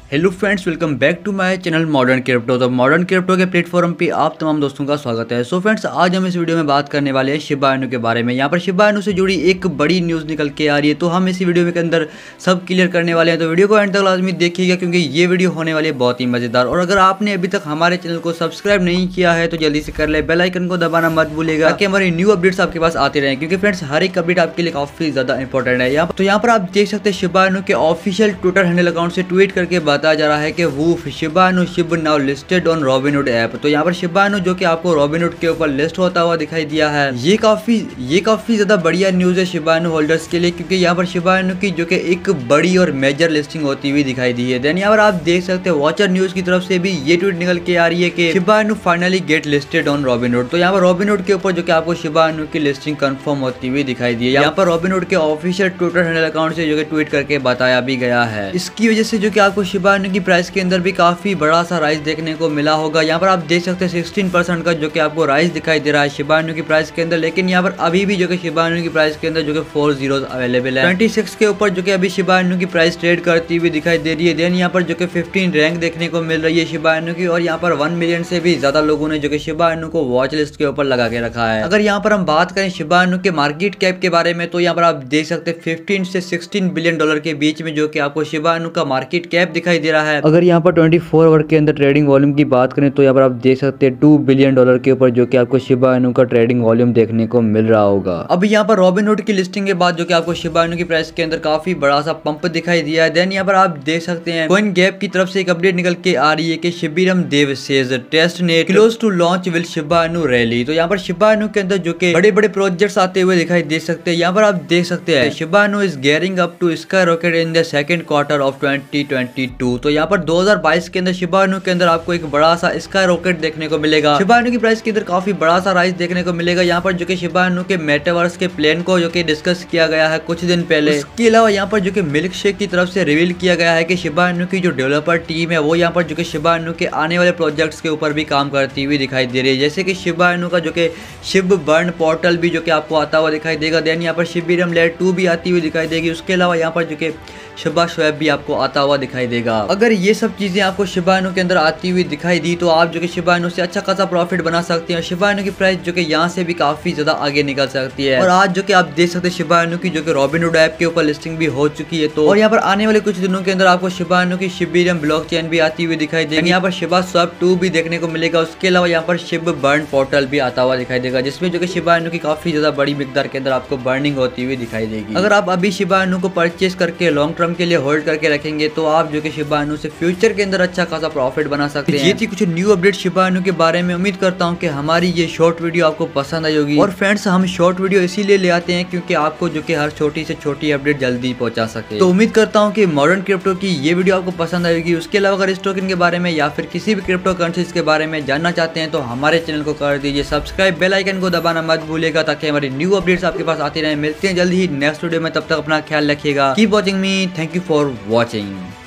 Hello friends, welcome back to my channel modern crypto. तो modern crypto के platform पे आप तमाम दोस्तों का स्वागत है। सो फ्रेंड्स, आज हम इस वीडियो में बात करने वाले हैं शिबा इनू के बारे में। यहाँ पर शिबा इनू से जुड़ी एक बड़ी न्यूज़ निकल के आ रही है, तो हम इसी वीडियो के अंदर सब क्लियर करने वाले हैं। तो वीडियो को एंड तक लाजमी देखिएगा क्योंकि ये वीडियो होने वाली है बहुत ही मज़ेदार। और अगर आपने अभी तक हमारे चैनल को सब्सक्राइब नहीं किया है तो जल्दी से कर ले, बेल आइकन को दबाना मत भूलिएगा ताकि हमारी न्यू अपडेट्स आपके पास आते रहें। क्योंकि फ्रेंड्स, हर एक अपडेट आपके लिए काफ़ी ज़्यादा इंपॉर्टेंट है। यहाँ पर आप देख सकते हैं शिबा इनू के ऑफिशियल ट्विटर हैंडल अकाउंट से ट्वीट करके बताया जा रहा है कि woof Shiba Inu SHIB now listed on Robinhood app. तो यहाँ पर शिबा इनू जो कि आपको रॉबिनहुड के ऊपर लिस्ट होता हुआ दिखाई दिया है। ये काफी ज्यादा बढ़िया न्यूज है शिबा इनू होल्डर्स के लिए, क्योंकि यहाँ पर शिबा इनू की जो कि एक बड़ी और मेजर लिस्टिंग होती हुई दिखाई दी है। देन यहाँ पर आप देख सकते हैं वॉचर न्यूज की तरफ से भी ये ट्वीट निकल के आ रही है कि Shiba Inu finally get listed on Robinhood. तो यहाँ पर रॉबिनहुड के ऊपर जो कि आपको शिबा इनू की लिस्टिंग कंफर्म होती हुई दिखाई दी है। यहाँ पर रॉबिनहुड के ऑफिशियल ट्विटर हैंडल अकाउंट से जो कि ट्वीट करके बताया भी गया है। इसकी वजह से जो कि आपको शिबा इनू की प्राइस के अंदर भी काफी बड़ा सा राइज देखने को मिला होगा। यहाँ पर आप देख सकते हैं 16% का जो कि आपको राइज दिखाई दे रहा है शिबा इनू की प्राइस के अंदर। लेकिन यहाँ पर अभी भी जो कि शिबा इनू की प्राइस के अंदर जो कि 4 zeros अवेलेबल है। 26 के ऊपर जो कि अभी शिबा इनू की प्राइस ट्रेड करती हुई दिखाई दे रही है। देन यहाँ पर जो कि 15 रैंक देखने को मिल रही है शिबा इनू की। और यहाँ पर 1 मिलियन से भी ज्यादा लोगों ने जो कि शिबा इनू को वॉच लिस्ट के ऊपर लगा के रखा है। अगर यहाँ पर हम बात करें शिबा इनू के मार्केट कैप के बारे में, तो यहाँ पर आप देख सकते हैं 15 से 16 बिलियन डॉलर के बीच में जो कि आपको शिबा इनू का मार्केट कैप दिखाई दे रहा है। अगर यहाँ पर 24 आवर के अंदर ट्रेडिंग वॉल्यूम की बात करें तो यहाँ पर आप देख सकते हैं 2 बिलियन डॉलर के ऊपर जो कि आपको शिबा इनू का ट्रेडिंग वॉल्यूम देखने को मिल रहा होगा। अभी यहाँ पर रॉबिनहुड की लिस्टिंग के बाद जो कि आपको शिबा इनू की प्राइस के अंदर काफी बड़ा सा पंप दिखाई दिया है। देन यहाँ पर आप देख सकते हैं कॉइन गैप की तरफ से एक अपडेट निकल के आ रही है कि Shibarium dev says test net close to launch will Shiba Inu rally. तो यहाँ पर शिबा इनू के अंदर जो कि बड़े बड़े प्रोजेक्ट्स आते हुए दिखाई दे सकते हैं। यहाँ पर आप देख सकते हैं Shiba Inu is gearing up to sky rocket in the second quarter of 2022। तो यहाँ पर 2022 के अंदर शिबा इनू के अंदर आपको एक बड़ा सा स्काई रॉकेट देखने को मिलेगा। शिबा इनू की प्राइस के अंदर काफी बड़ा सा राइज देखने को मिलेगा। यहाँ पर जो कि शिबा इनू के मेटावर्स के प्लान को जो कि डिस्कस किया गया है कुछ दिन पहले। इसके अलावा यहाँ पर जो कि मिल्क शेक की तरफ से रिवील किया गया है कि शिबा इनू की जो डेवलपर टीम है वो यहाँ पर जो कि शिबा इनू के आने वाले प्रोजेक्ट्स के ऊपर भी काम करती हुई दिखाई दे रही है। जैसे कि शिबा इनू का जो कि शिब बर्न पोर्टल भी जो कि आपको आता हुआ दिखाई देगा। देन यहाँ पर शिबिरम लेयर 2 भी आती हुई दिखाई देगी। उसके अलावा यहाँ पर जो कि शिबा स्वैप भी आपको आता हुआ दिखाई देगा। अगर ये सब चीजें आपको शिबा इनू के अंदर आती हुई दिखाई दी तो आप जो कि शिबा इनू से अच्छा खासा प्रॉफिट बना सकते हैं। शिबा इनू की प्राइस जो कि यहाँ से भी काफी ज्यादा आगे निकल सकती है। और आज जो कि आप देख सकते हैं शिबा इनू की जो कि रॉबिनहुड ऐप के ऊपर लिस्टिंग भी हो चुकी है। तो और यहाँ पर आने वाले कुछ दिनों के अंदर आपको शिबा इनू की शिबिरम ब्लॉकचेन भी आती हुई दिखाई देगी। यहाँ पर शिबा स्वैप 2 भी देखने को मिलेगा। उसके अलावा यहाँ पर शिब बर्न पोर्टल भी आता हुआ दिखाई देगा, जिसमें जो कि शिबा इनू की काफी ज्यादा बड़ी मिकदार के अंदर आपको बर्निंग होती हुई दिखाई देगी। अगर आप अभी शिबा इनू को परचेस करके लॉन्ग टर्म के लिए होल्ड करके रखेंगे तो आप जो कि शिबा इनू से फ्यूचर के अंदर अच्छा खासा प्रॉफिट बना सकते हैं। ये थी कुछ न्यू अपडेट शिबा इनू के बारे में। उम्मीद करता हूँ कि हमारी ये शॉर्ट वीडियो आपको पसंद आई होगी। और फ्रेंड्स, हम शॉर्ट वीडियो इसीलिए ले आते हैं क्योंकि आपको जो कि हर छोटी से छोटी अपडेट जल्दी पहुंचा सके। तो उम्मीद करता हूँ कि मॉडर्न क्रिप्टो की ये वीडियो आपको पसंद आएगी। उसके अलावा अगर इस टोकन के बारे में या फिर किसी भी क्रिप्टो करेंसीज के बारे में जानना चाहते हैं तो हमारे चैनल को कर दीजिए सब्सक्राइब, बेल आइकन को दबाना मत भूलिएगा ताकि हमारी न्यू अपडेट्स आपके पास आती रहे। मिलते हैं जल्दी ही नेक्स्ट वीडियो में, तब तक अपना ख्याल रखिएगा। Keep watching me, thank you for watching.